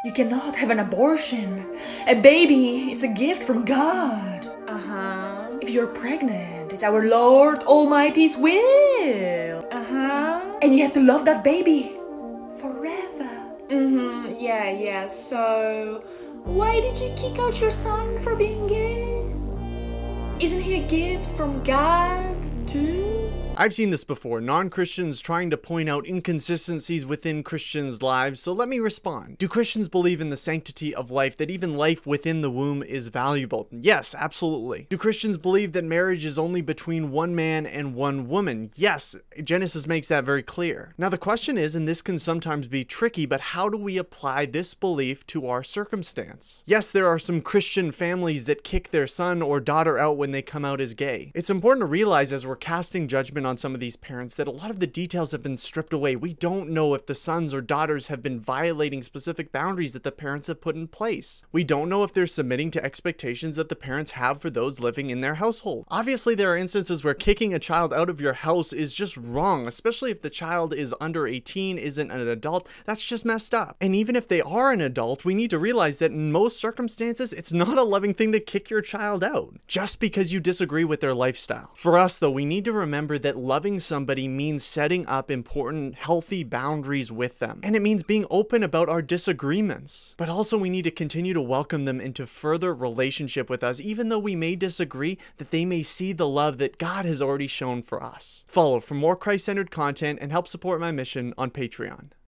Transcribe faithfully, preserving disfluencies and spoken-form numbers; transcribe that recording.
You cannot have an abortion. A baby is a gift from God. Uh-huh. If you're pregnant, it's our Lord Almighty's will. Uh-huh. And you have to love that baby forever. Mm-hmm. Yeah, yeah. So, why did you kick out your son for being gay? Isn't he a gift from God, too? I've seen this before, non-Christians trying to point out inconsistencies within Christians' lives, so let me respond. Do Christians believe in the sanctity of life, that even life within the womb is valuable? Yes, absolutely. Do Christians believe that marriage is only between one man and one woman? Yes, Genesis makes that very clear. Now the question is, and this can sometimes be tricky, but how do we apply this belief to our circumstance? Yes, there are some Christian families that kick their son or daughter out when they come out as gay. It's important to realize as we're casting judgment on some of these parents that a lot of the details have been stripped away. We don't know if the sons or daughters have been violating specific boundaries that the parents have put in place. We don't know if they're submitting to expectations that the parents have for those living in their household. Obviously, there are instances where kicking a child out of your house is just wrong, especially if the child is under eighteen, isn't an adult. That's just messed up. And even if they are an adult, we need to realize that in most circumstances, it's not a loving thing to kick your child out just because you disagree with their lifestyle. For us, though, we need to remember that loving somebody means setting up important, healthy boundaries with them. And it means being open about our disagreements. But also we need to continue to welcome them into further relationship with us, even though we may disagree, that they may see the love that God has already shown for us. Follow for more Christ-centered content and help support my mission on Patreon.